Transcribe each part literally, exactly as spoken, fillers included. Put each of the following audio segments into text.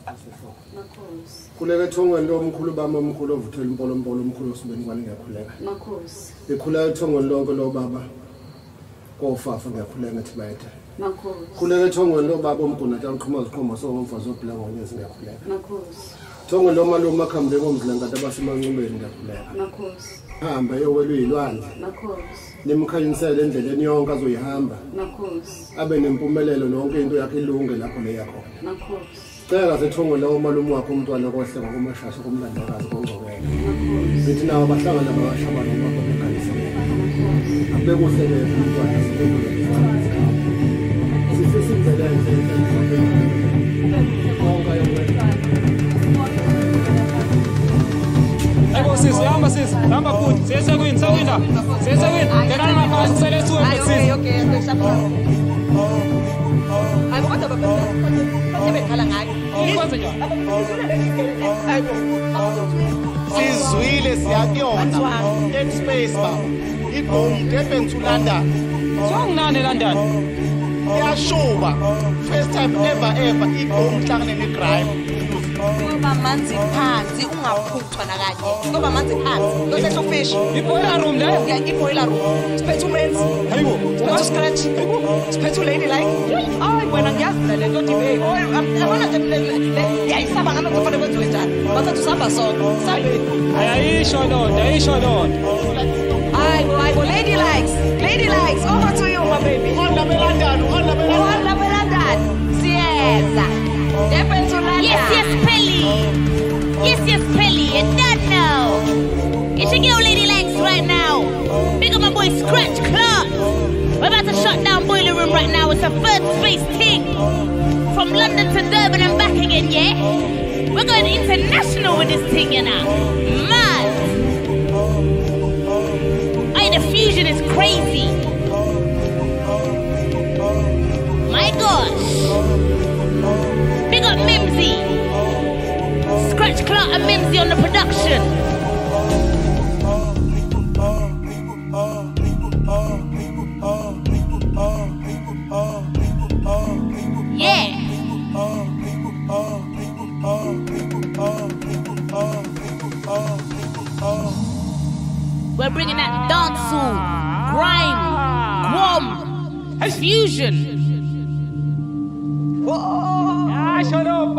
Makhosi. Khuleka ethongweni lomkhulu bami omkhulu ovuthela impolompolo omkhulu osibeni kwani ngiyakhuleka. Makhosi. Ngikhuleka ethongweni lonke lo baba. Kofafa ngiyakhuleka ngathi bayethe. Makhosi. Khuleka ethongweni lo baba omkhulu nathi angiqhuma ziqhoma so umfazi obhila ngonyezi ngiyakhuleka. Makhosi. Thongweni lo malume akhambe ngomzila ngathi abasemancubeni ngiyakhuleka. Makhosi. Hamba yowelwe ilwandle. Makhosi. Nimkhanyisele endleleni yonke azoyihamba. Makhosi. Abe nempumelelo nonke into yakhe ilunge lapho le yakho. Makhosi. Cela sethongo lawo malume wakho umntwana kohle ngokumashasha komlandakazi kongcwele. Sithi nawo bahlangana nabashabana babo bekhanyisele. Abekuhle ke umntwana sibekule. Sifisa indlela enhle konke yokwenza. Ego sis, hamba sis, hamba futhi. Sesekwini, sekwini. Sesekwini. Ngena ngaphansi sele suwe sis. Okay, okay, ngiyashapha. Hayi kodwa baba. Bekhala ngayo. Ikwenze njani? Sizwile siyakuyona. Take space baba. Igqom Durban to London. Songinani London. Iyashuba. First time ever ever igqom hlangane negrime. Ngoba manzi phansi ungaphuthwa nakanye. Ngoba manzi phansi. Lo fish. Iboiler room le? Yeah, iboiler room. Sphe Juice. Hayibo. What scratch? Sphe Lady Lykez. Ay, wena ngiyazi le nto dibe. Oh, abona nje le yayisaba ngalo kufanele kwenziwe njani. Bathathu samba sonke. Sabe. Ayisho lonto, ayisho lonto. Ay, ay, Lady Lykez. Lady Lykez, over to you, my baby. On la London, on la London. On la London. Sieza. Durban to London. Yes, yes, Pelly. Yes, yes, Pelly. You don't know. It's your girl Lady Lykez right now. Big up my boy Scratchclart. We're about to shut down Boiler Room right now. It's a third space thing. From London to Durban and back again, yeah? We're going international with this thing, you know. Mad. Aye, the fusion is crazy. My gosh. Big up Menzi. Scratchclart and Menzi on the production. Yeah. We're bringing that dancehall, grime, gqom, fusion. Whoa! Ash, shut up,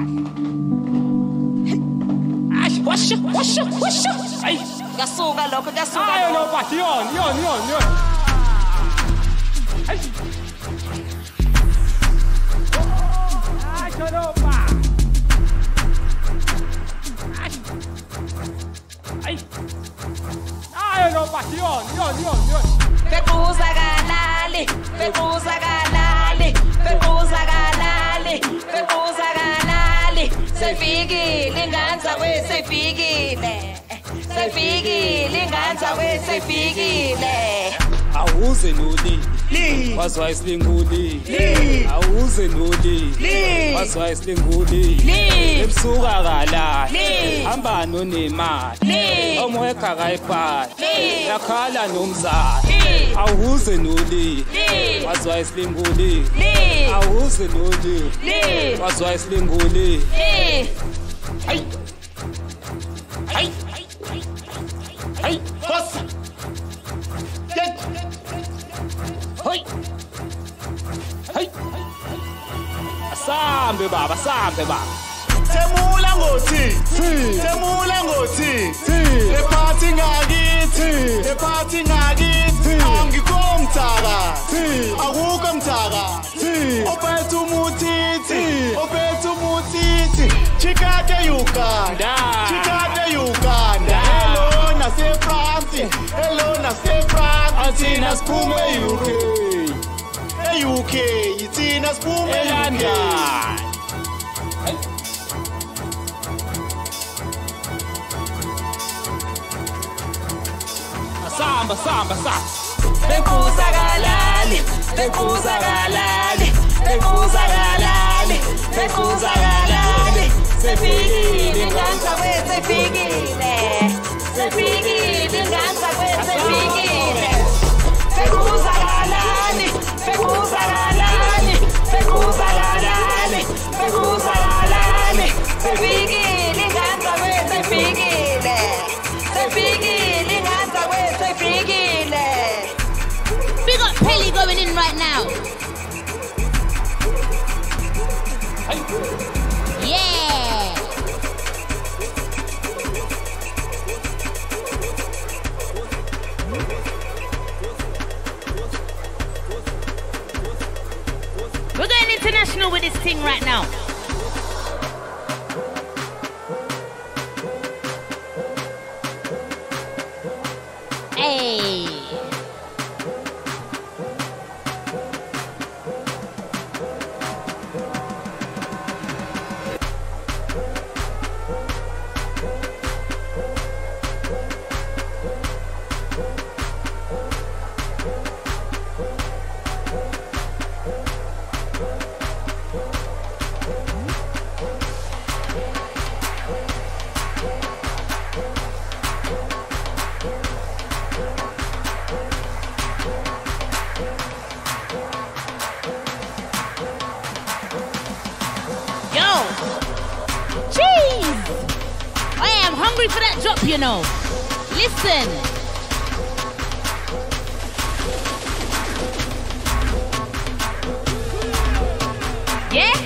Ash, wash up, wash up, wash up. Ay, Gasuka lokho, gasuka. ay, no, but yon, yon, yon, yon. Ay. Ash, shut up, Ash. Ay. Ay, no, but yon, yon, yon, yon. Bekuza kalali, bekuza kalali, bekuza kalali, bekuza kalali. Sefikile inganza we sefikile. Sefikile inganza we sefikile. Awuze noli. Wazwa islinguli. Awuze noli. Wazwa islinguli. Ebusuka kalali. Hamba nonemali. Omoya ekhaka iphathi. Yakhala nomzali. Awuze noli. Wazwa islinguli. Awuze noli. Wazwa islinguli. Ay. Ay. Ay. Boss. Get. Hey. Hey. Asambe baba, asambe baba. Semula ngothi. Semula ngothi. Le party ngakithi. Le party ngakithi. Angikho mthaka. Akukho mthaka. Ophethe umuthithi. Ophethe umuthithi. Chikate Uganda. Chikate Uganda. Hello nase France. Hello nase France. Athina siphume e-U K. E-U K. Ithina siphume eLondon. Samba, samba, samba. Bekuza kalali, bekuza kalali, bekuza kalali, bekuza kalali. Sefikile inganza we sefikile. Sefikile inganza we sefikile. Bekuza kalali, bekuza kalali, bekuza kalali, bekuza kalali. for that drop, you know. Listen. Yeah?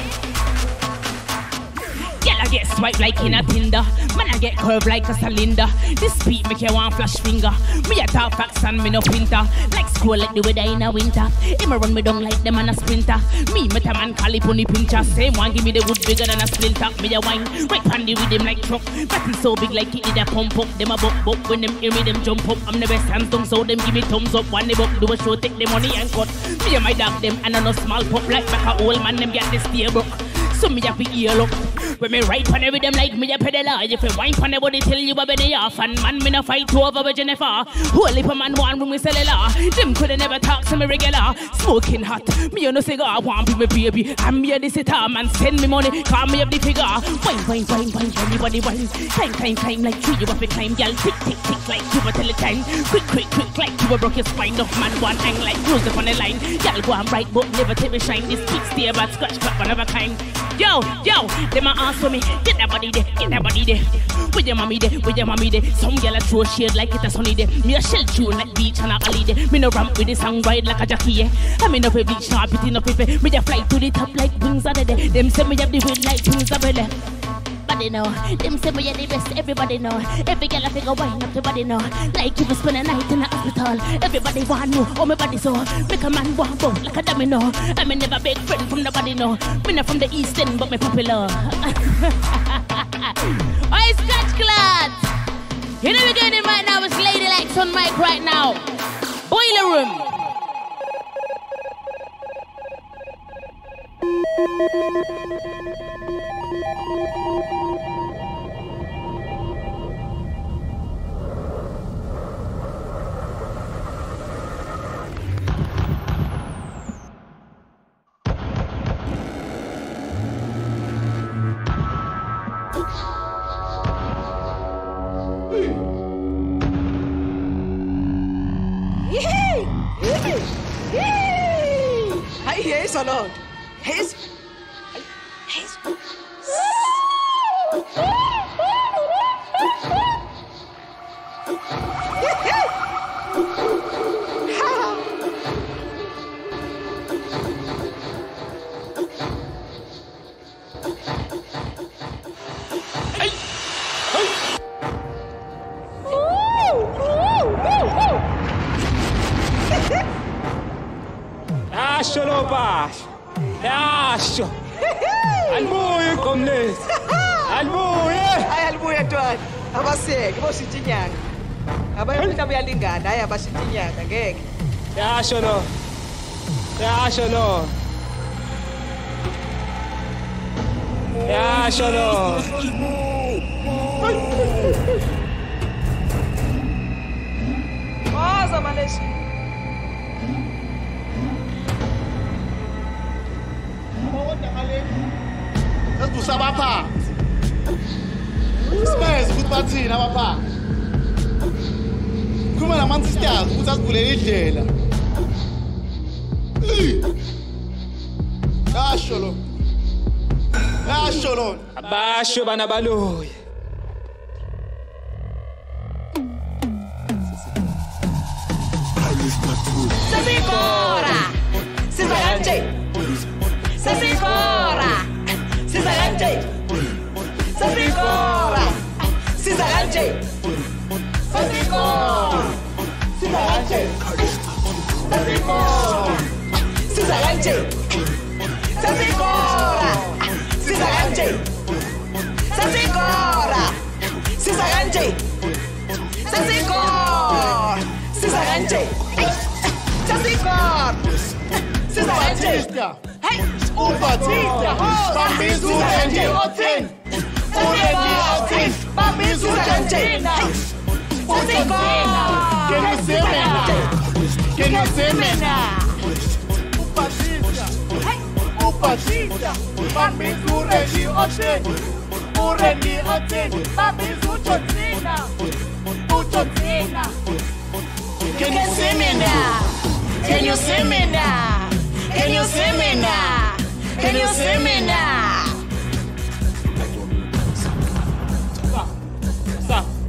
Girl, I get swiped like in a Tinder. Man, I get curved like a cylinder. This beat make you want flash finger. Me a talk facts and me no pinter. Like school like the weather in a winter. Him a run me down like them on a sprinter. Me met a man call it pony pincher. Same one give me the wood bigger than a splinter. Me a wine right pandy with him like truck. Battle so big like it did a pump up. Them a buck buck when them hear me them jump up. I'm the best hands down so them give me thumbs up. One they buck do a show take the money and cut. Me and my dog them and I no small pop like back a old man them get this steer broke. So me have to ear up. When me ride pan with them like me a peddler. If you wine pan body tell you a better off. And man me no fight to over with Jennifer. Holy for man one room with cellular. Them coulda never talk to me regular. Smoking hot, me on no cigar. Want be my baby. I'm me a this it man send me money. Call me up the figure. Wine, wine, wine, wine, everybody wine. Climb, climb, climb like tree you up a climb. Girl tick, tick, tick like you a tell it time. Quick, quick, quick like you a broke your spine. Enough man one hang like close up on the line. Girl go and right but never take me shine. This kick stay bad scratch clap one of a kind. Yo, yo, them a ask for me, get that body there, get that body there. With your mommy there, with your mommy there. Some girl a throw shade like it a sunny day. Me a shell tune like beach and a alley day. Me no ramp with the song ride like a jockey, yeah. I mean no pay beach, no pity, no pay. Me a fly to the top like wings of the day. Them say me have the wind like wings of the day. Body know, them say me are the best, everybody know. Every girl a figure wine up the body know. Like if you spend a night in the hospital. Everybody want know, oh my body so. Make a man walk out like a domino. I'm a never big friend from the body know. Me not from the east end, but me popular. Oh, Scratchclart! You know we're going in right now, it's Lady Lykez on mic right now. Boiler room. Hey, he's alone. He's. He's. Asho lo bash. Asho. Albuye komnes. Albuye. Ay albuye twani. Abaseke bosithi inyanga. Abayifika buyalingana hayi abasithi inyanga ngeke. Asho lo. Asho lo. Asho lo. Oh, zamaleshi. Let's do some apart. Space, good party, now apart. Come on, man, sister, who's as good as Jela? Ah, shalom. Ah, shalom. Abasho banabaloy. Sasifora! Sizaganje! Sasifora! Sizaganje! Sasifora! Sizaganje! Sasifora! Sizaganje! Sasifora! Sizaganje! Sasifora! Sizaganje! Sasifora! Sizaganje! Sasifora! Sizaganje! Sasifora! Sizaganje! Hey! Ubatista! Bambizu Rendi Otin! Urendi Otin! Bambizu Rendi! Sasifora! Can you see me now? Can you see me now? Ubatista! Ubatista! Bambizu Rendi Otin! Urendi Otin! Bambizu Chotina! Uchotina! Can you see me now? Can you see me now? Can you see me now? Can you see me now? Stop. Stop.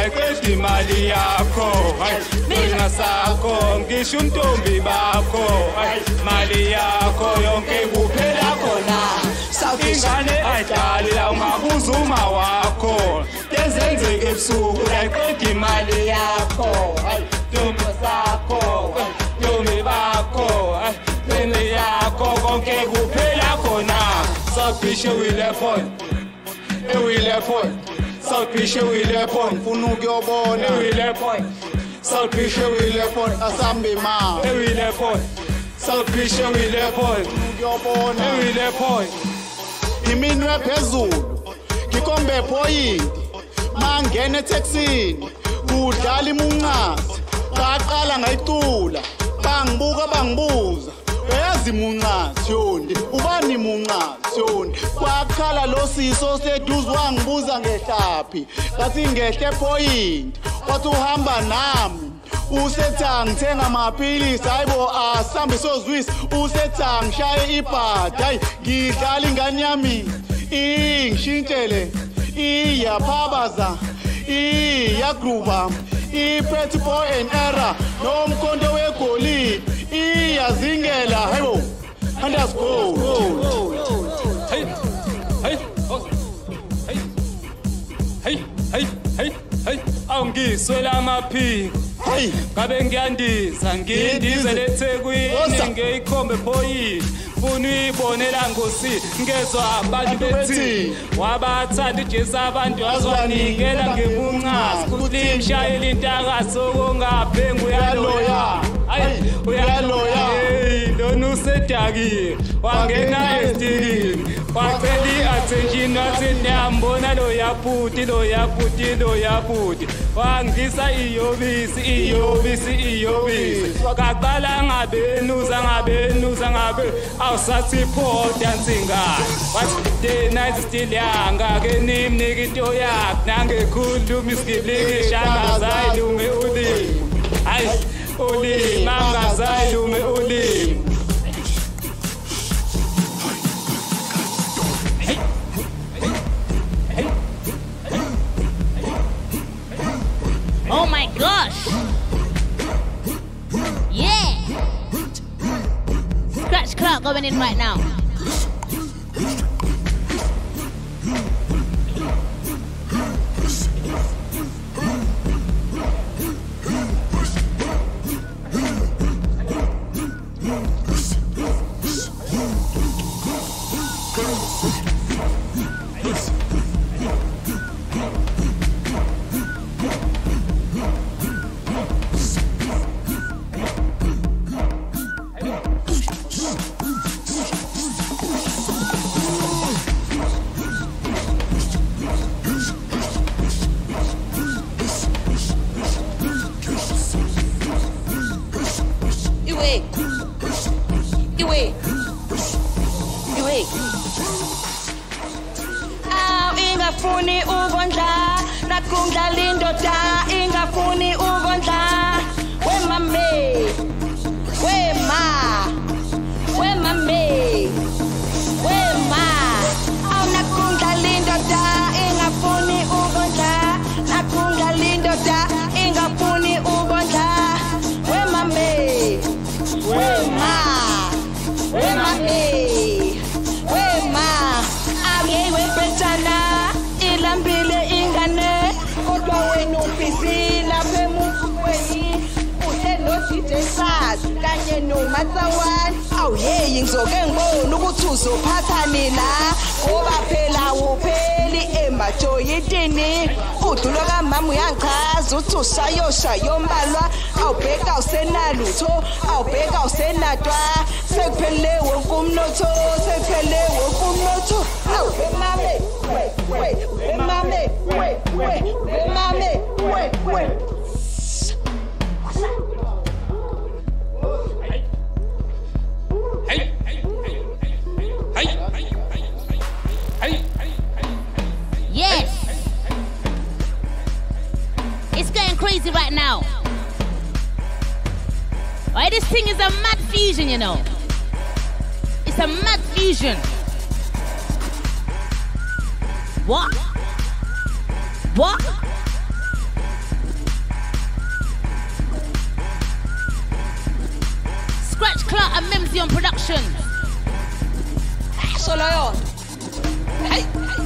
uyayiqeda imali yakho mina sakho ngisho untombi bakho mali yakho yonke kuphela khona ingane ayidlali la ungabuza uma wakho tezenzeke ebusuku uyayiqeda imali yakho ntombi sakho ntombi bakho mali yakho konke kuphela khona sabhishe wilephone ewilephone sabhishe wilephone ufuna ukuyobona ewilephone sabhishe wilephone asambe ma ewilephone sabhishe wilephone ukuyobona ewilephone iminwe phezulu ngikombe point mangene taxini udlala imunqasi qaqala ngayicula bangibuka bangibuza uyazi imunqasi yondi ubani imunqasi yondi kwakhala lo siso seduze wangibuza ngehlaphi ngathi ngehle point wathi uhamba nami usethanga ngithenga amaphilisi hayibo asambe sozwisa usethanga shaye ibhadi hayi ngidlala ingane yami ingishintshele iyaphabaza iyagruba iphethe boy and error nomkhonto wegolide iyazingela hayibo underscore hey hey hey hey hey hey awungiswela amaphiko hey ngabe ngiyandiza ngindizele eThekwini ngeyikhombe phoyini funa uyibonela ngosi ngezwe abantu bethi wabathanda uJesu abantu wazwanikela ngebunqasi kuthi imshayeli intakaso kongaphengu uyaloya hayi uyaloya lona usedakile wangena estilini wacela i-attention wathi niyambona lo yaphuti lo yaphuti lo yaphuti wangisa iyobisi iyobisi iyobisi kaqala ngabenuza ngabenuza ngabe awusathi pho dancing guy wathi the night still yanga ke nimnika into yakhe nangekhuluma isigiblikisha angazayilume ulimi hayi ulimi angazayilume ulimi. Oh my gosh! Yeah! Scratchclart going in right now. ingafuni ukondla nakungla lindoda ingafuni ukondla wemame wema wemame wema aw nakungla lindoda ingafuni ukondla nakungla lindoda ingafuni ukondla wemame wema wemame wema ayewe betana ilambile ingane kodwa wena ufisi lapha emufweni uhle noDJ Saz kanye noMatsawani awuyeyi ngizoke ngibona ukuthi uzophathani la ngoba phela upheli emajoyitini udulo kamama uyangichaza uthi usayosha yombalwa awubheka usenalutho awubheka usenadwa sekuphelele wonke umnotho sekuphelele wonke umnotho awu mame we we mame we we we mame we we Yes. It's going crazy right now. Alright, this thing is a mad fusion, you know. It's a mad fusion. What? What? Scratchclart and Menzi on production. Solo yon. Hey.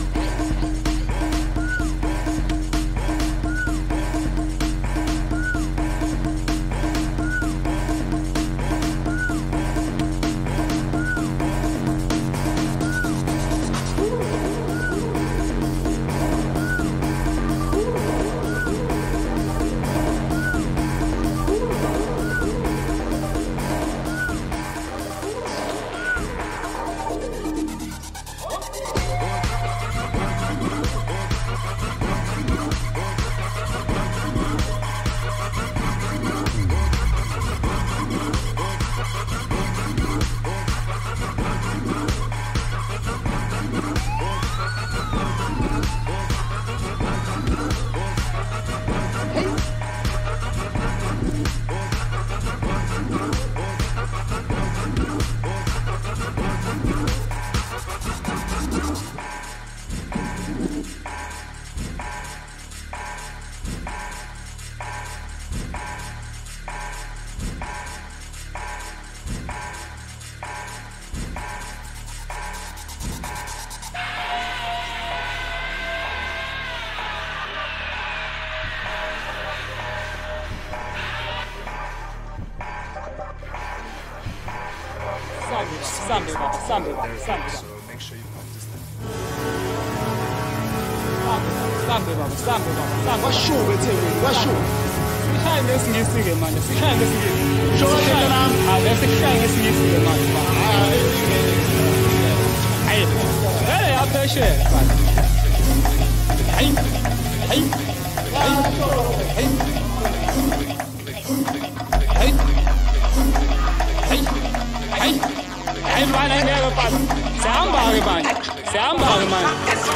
Sunday, Sunday, Sunday. So make sure you pump this thing. Sunday, Baba, Sunday, Baba, Sunday. What's show with him? What's show? Sikhaya ngesingisi-ke manje, sikhaya ngesingisi. Show it to them. Hayi, bese sikhaya ngesingisi-ke manje. Hayi, vele yaphesheya manje. Hayi, hayi, hayi, hayi. Hayi. Hayi. Hayi. Hayi manje ngeke phansi. Sihamba-ke manje. Sihamba-ke manje.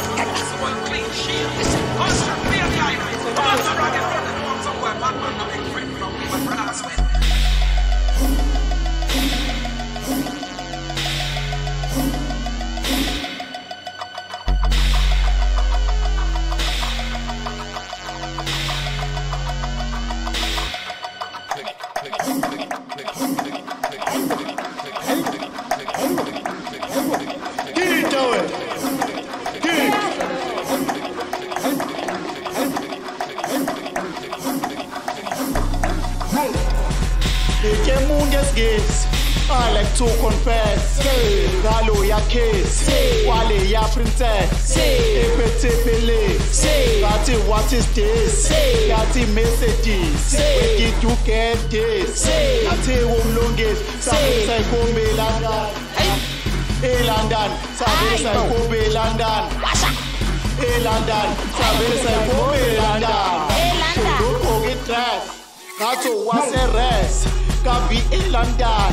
I like to confess, Galo ya case, Wale ya princess, Epete pele, Gati what is this, Gati messages, we get to get this, Gati womlongis, Sabi say Kobe London, Eh London, Sabi say Kobe London, Eh London, Sabi say Kobe London, Don't forget that, Gato was a rest, Gabi Eh London.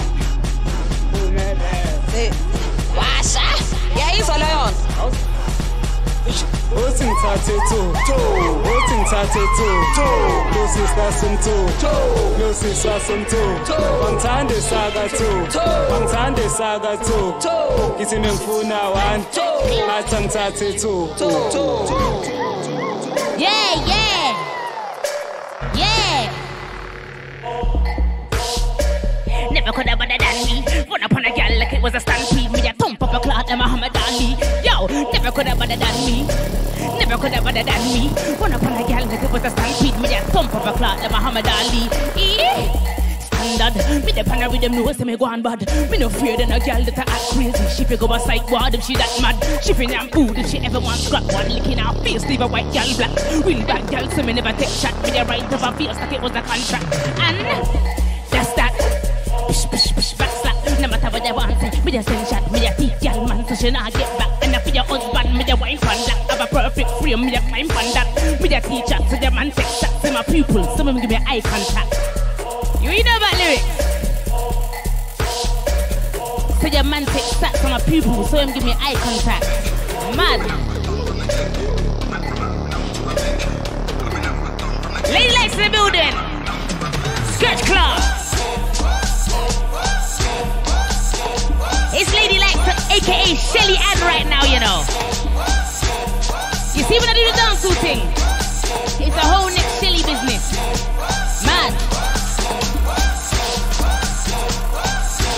Washa? Yeah, it's all on. What's in tattoo? What's in tattoo? Lucy Sasson too. Lucy Sasson too. Bangtande saga too. Bangtande saga too. Kithi mengifuna one. Athi ngithathe two. Yeah, yeah. Yeah. Never could have better than me. Run up on a girl like it was a stampede. Me a thump up a clot and Muhammad Ali. Yo, never could have better than me. Never could have better than me. Run up on a girl like it was a stampede. Me a thump up a clot and Muhammad Ali. Eh? Standard. Me the panna with them know say me go on bad. Me no fear than a girl that I act crazy. She fi go a psych ward if she that mad. She fi am food if she ever want scrap one licking her face. Leave a white girl black. Real bad girl so me never take shot. Me the right of her face like it was a contract. And that's that. Push, push, push, back slap. No matter what they want, me just send shot. Me a teeth girl man, so she not get back. And for your husband, me the wife on that. Have a perfect frame, me a climb on that. Me the teacher, so the man take shots. See my pupil, some of them give me eye contact. You know about lyrics? So your man take shots from my pupil, so him give me eye contact. Mad. Lady Lykez in the building. Scratchclart. It's Lady Lykez, aka Shelly Ann right now, you know. You see when I do the dancehall thing? It's a whole next Shelly business. Man.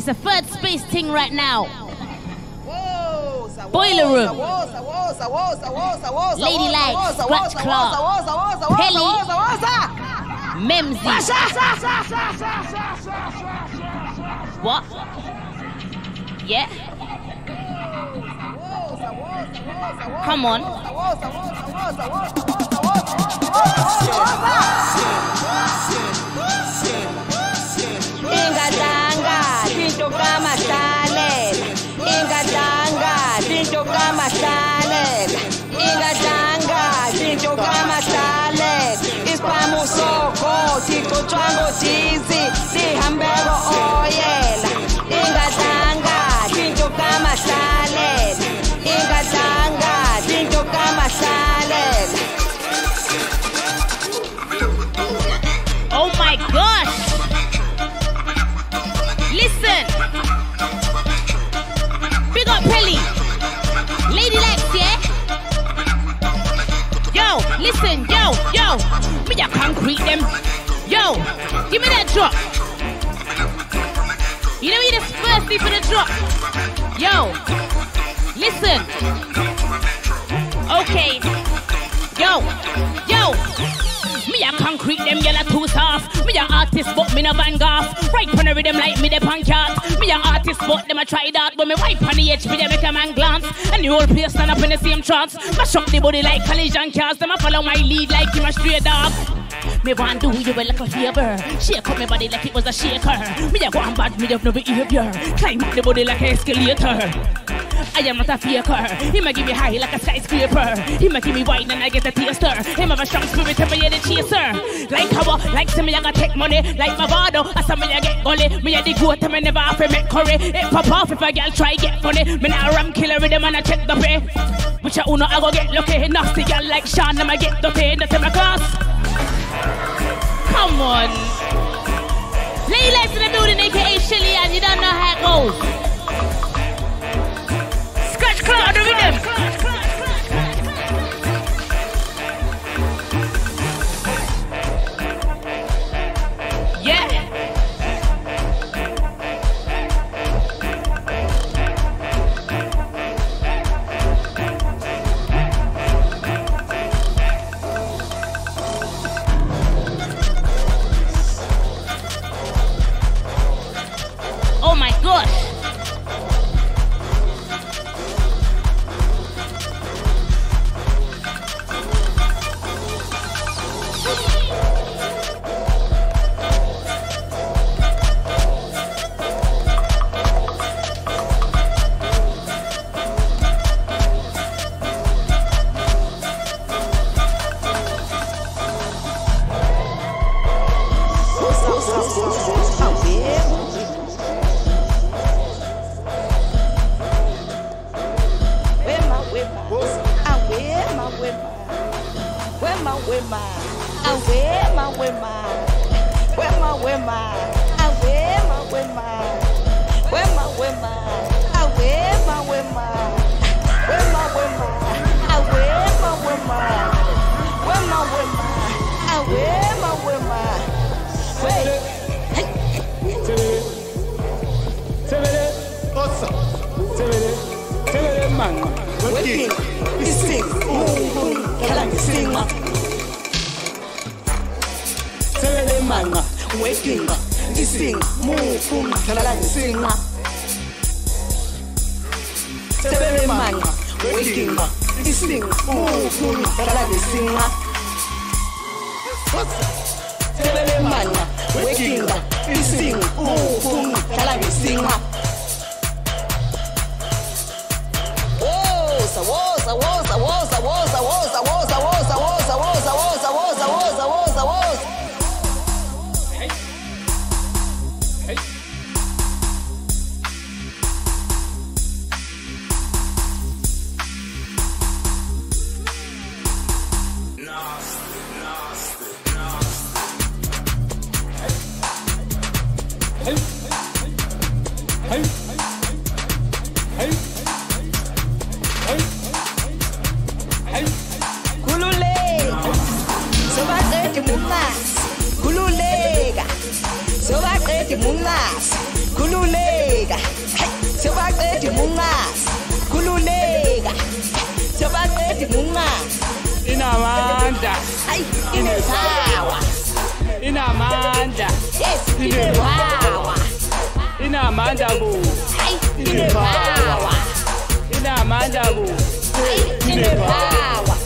It's a third space thing right now. Boiler room. Lady Lykez, Scratchclart, Pelly, Menzi. What? Yeah? Come on. Ingadanga, tinto kama salad. Ingadanga, tinto kama salad. Ingadanga, tinto kama salad. Ispamo soko, tito chango cheesy, di hamburger oil. Ingadanga, tinto kama salad. Ingadanga, tinto kama salad. Oh my gosh! Listen! Big up Pelly! Lady Lykez, yeah? Yo, listen, yo, yo! Me ya concrete them. Yo, give me that drop. You know you're just thirsty for the drop. Yo, listen. Okay. Yo, yo! Me a concrete them yellow too soft. Me a artist but me no Van Gogh. Right on the rhythm like me the pancart. Me a artist but them a try that. But me wipe on the H P they make a man glance. And the whole place stand up in the same trance. Mash up the body like collision cars. Them a follow my lead like him a stray dog. Me want do you a little favor. Shake up my body like it was a shaker. Me a go on bad, me have no behavior. Climb up the body like an escalator. I am not a faker. He might give me high like a skyscraper. He might give me wine and I get a taster. Him have a strong spirit and me a the chaser. Like how, like some me I got take money. Like my vado, I some me I get gully. Me a the goat and me never have to make curry. It pop off if a girl try get funny. Me not a ram killer with them and I check the pay. Which I uno I go get lucky. Nasty girl like Sean and I get dirty. That's in my class. Come on. Lady Lykez in the building, aka Shelly, and you don't know how it goes. Scratchclart on the rhythm. Yeah. Oh my gosh. Khululeka. Sobaqeda imunqasi. Khululeka. khululeka sobaqedi munqasi khululeka sobaqedi munqasi inamandla hayi inepower inamandla yes inepower inamandla ku hayi inepower inamandla ku hayi inepower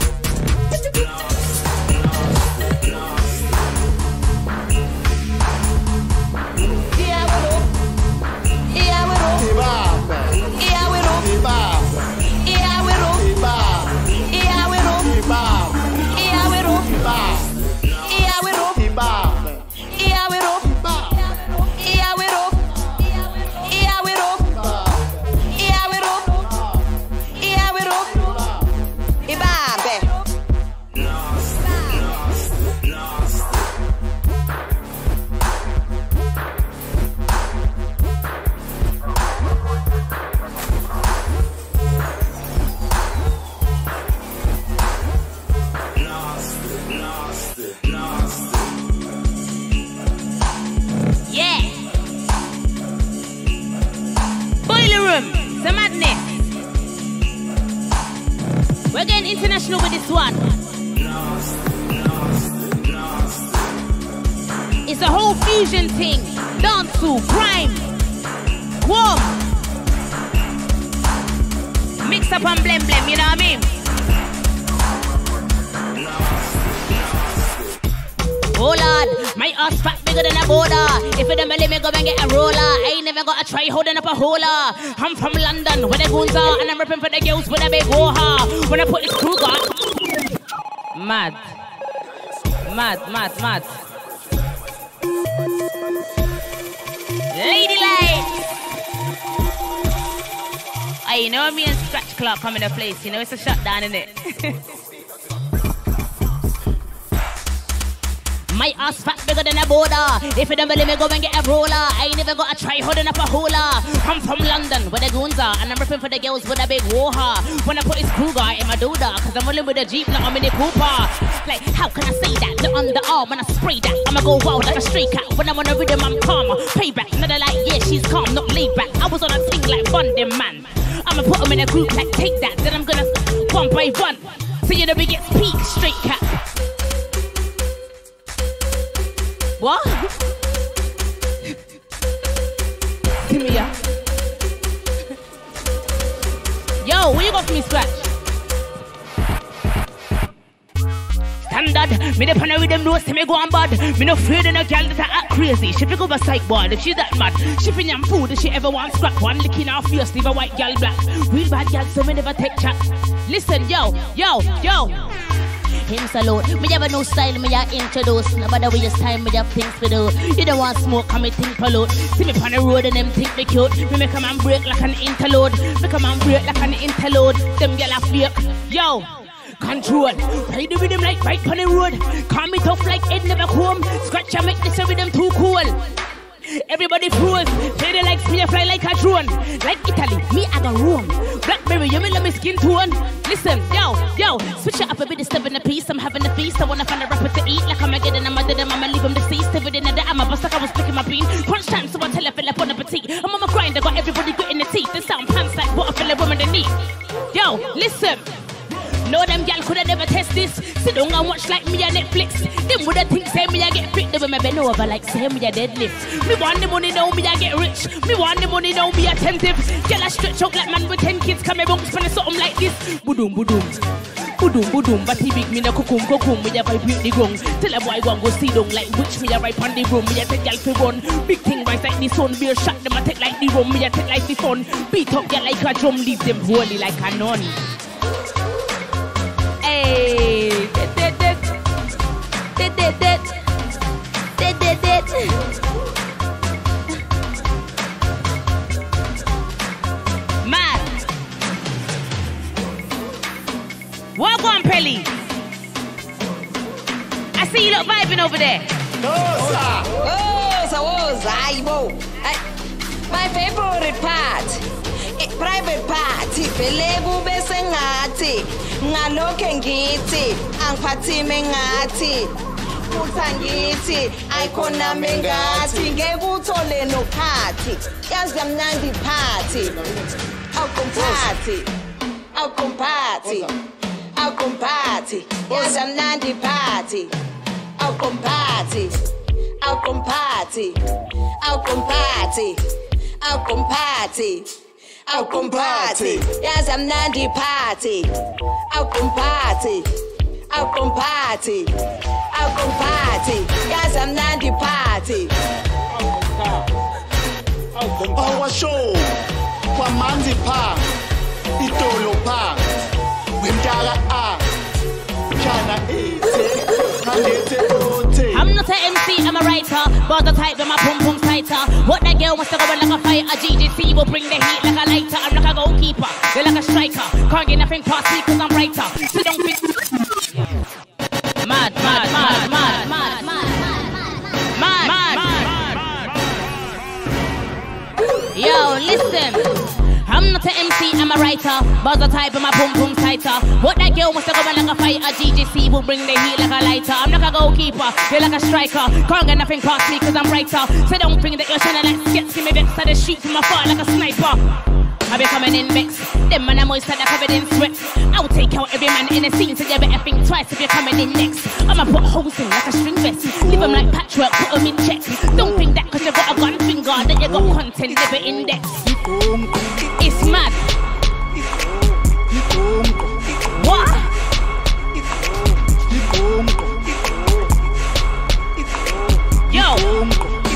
We're getting international with this one. It's a whole fusion thing. Dancehall, grime, Gqom. Mix up and blem blem, you know what I mean? Oh Lord, my ass fat bigger than a border. If you don't believe me, go and get a roller. I ain't never got a try holding up a holer. I'm from London, where the goons are, and I'm ripping for the girls with a big woha. When I put this crew got mad, mad, mad, mad. Lady Lykez. Hey, you know me and Scratchclart come in a place. You know it's a shutdown, isn't it? My ass fat bigger than a border. If you don't believe me, go and get a roller. I ain't never got a try holding up a holer. I'm from London, where the goons are, and I'm ripping for the girls with a big woha. When I put this Kruger in my Duda, cause I'm rolling with a Jeep, not a Mini Cooper. Like, how can I say that? The underarm, when I spray that, I'ma go wild like a stray cat. When I'm on a rhythm, I'm calmer. Payback, another like, yeah, she's calm, not laid back. I was on a thing like Bonding Man. I'ma put them in a group like, take that. Then I'm gonna one by one. So you know we get peak straight cat. What? Give me up. Yo, where you got for me, Scratch? Standard, me the panel with them no see me go on bad. Me no afraid of no girl that I act crazy. She pick up a psych boy if she that mad. She fin yam food if she ever want scrap. One licking her face, leave a white girl black. Real bad girl, so me never take chat. Listen, yo, yo, yo. Him salute. Me have a new style, me a introduce. Nobody waste time, me have things to do. You don't want smoke, come me think pollute. See me on the road and them think me cute. Me make a man break like an interlude. Make a man break like an interlude. Them gyal a fake. Yo, control. Ride the rhythm like right on the road. Call me tough like Ed never home. Scratch and make this rhythm too cool. Everybody froze. Play the likes, me a fly like a drone. Like Italy, me I go Rome. Blackberry, you me love me skin tone. Listen, yo, yo, switch it up a bit, step in a piece. I'm having a feast. I wanna find a rapper to eat. Like I'm a getting a mother, them I'ma leave him deceased. If it in the I'm a bust like I was picking my bean. Crunch time, so I tell a fella bon appetit. I'm on my grind, I got everybody good in the teeth. The sound pants like what a fella woman they need. Yo, listen. No, them gal coulda never test this. Sit down and watch like me a Netflix. Them woulda think say me a get fit. They will me bend over like say me a deadlift. Me want the money now, me a get rich. Me want the money now, be attentive. Gal a stretch out like man with ten kids. Come me bounce for something like this. Boodum boodum, boodum boodum. But he big me no kukum kukum. Me a vibrate the gong. Tell a boy one go see down like which me a ripe on the room. Me a take gal fi run. Big thing rise like the sun. Be a shot them a take like the rum. Me a take like the fun. Beat up gal like a drum. Leave them holy like a nun. Hey, did did did did did did did did did. Man, walk on, Pelly. I see you look vibing over there. Woza, woza, woza, ayibo. My favorite part. Private party, pelegu bese ngathi, ngaloke ngithi, angiphathi mengathi, utha ngithi, ayikhona mengathi, ngeke uthole le no party. Yazi amnandi party. Awukumparty. Awukumparty. Awukumparty. Yazi amnandi party. Awukumparty. Awukumparty. Awukumparty. Awukumparty. Awukumparty. Yazi amnandi party. Awukumparty. Awukumparty. Awukumparty. Yazi amnandi party. Our show, Menzi pa, Itolo pa, Windara a, Chana ete, Kandete ote. I'm not a M C, I'm a writer. Bars the type with my pum pum tighter. What that girl wants to go like a fight. A G D C will bring the heat like a lighter. I'm like a goalkeeper, you're like a striker. Can't get nothing past me cause I'm brighter. So don't think. Mad, mad, mad, mad, mad, mad, mad, mad, mad. Yo, listen. I'm not an M C, I'm a writer. Bars the type of my pum pum tighter. What that girl wants to go like a fight. A G G C will bring the heat like a lighter. I'm like a goalkeeper, you're like a striker. Can't get nothing past me cause I'm brighter. So don't think that you're shining like skits. See me vex at the sheet from afar like a sniper. I be coming in mix. Them man I'm moist like covered in sweat. I'll take out every man in the scene, so you better think twice if you're coming in next. I'ma put holes in like a string vest. Leave them like patchwork, put them in check. Don't think that cause you got a gun finger that you got content, live it index. It's mad. What? Yo.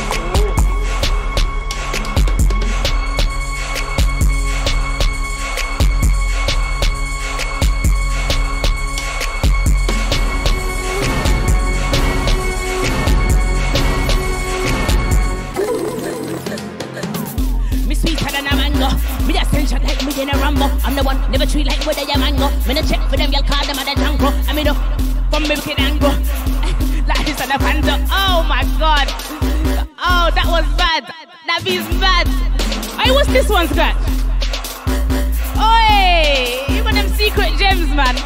Like me in a Rambo, I'm the one, never treat like with a mango. Me no check for them, y'all call them at the jungle. I mean, no, from me wicked angle. Like this on the panda. Oh my god. Oh, that was bad. That beats bad. Hey, what's this one, Scratch? Oi, you got them secret gems, man.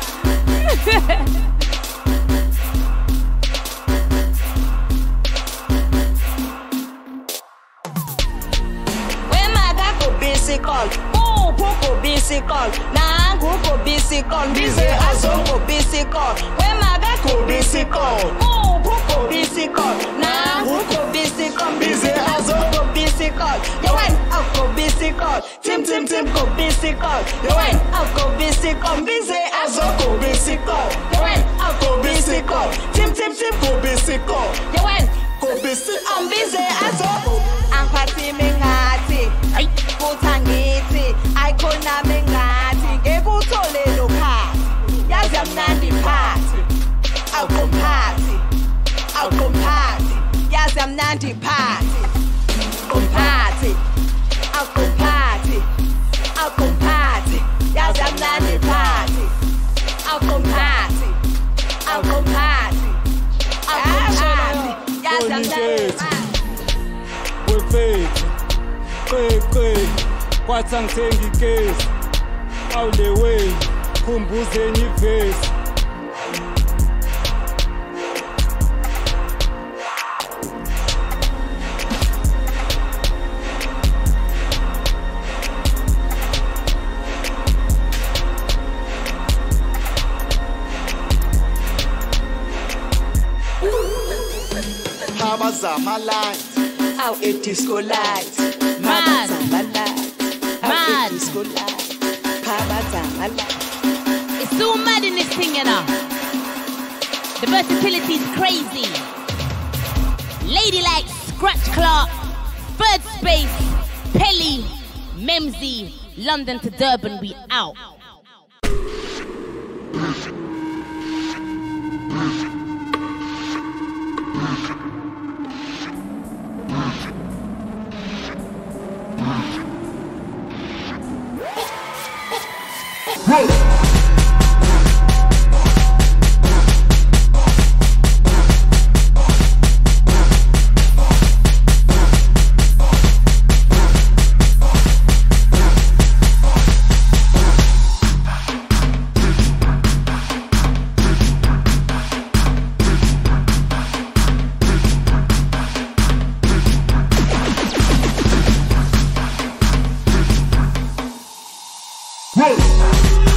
When my dad go basic all. Go bicycle, nah go go bicycle, busy as go bicycle. When my back go bicycle, oh go bicycle, nah go go bicycle, busy as go bicycle. You went up go bicycle, Tim Tim Tim go bicycle. You went up go bicycle, busy as go bicycle. You went up go bicycle, Tim Tim Tim go bicycle. You went go bicycle, I'm busy as go. I'm party me ngati, ay go tangiti. I could not be ngati, able to little party. Yes, I'm not the party. I'll come party. I'll come party. Yes, I'm not the party. Come party. I'll come party. I'll come party. Yes, I'm not the party. I'll come party. I'll come party. I'll come party. Yes, I'm not the party. We're fake. Fake, fake. Kwatsangi case, all the way, kumbuzeni face. Habazama light, out a disco light, mad, mad. Mad. It's so mad in this thing, you know. The versatility is crazy. Lady Lykez, Scratchclart, Third Space, Pelly, Menzi, London to Durban, we out. Whoa.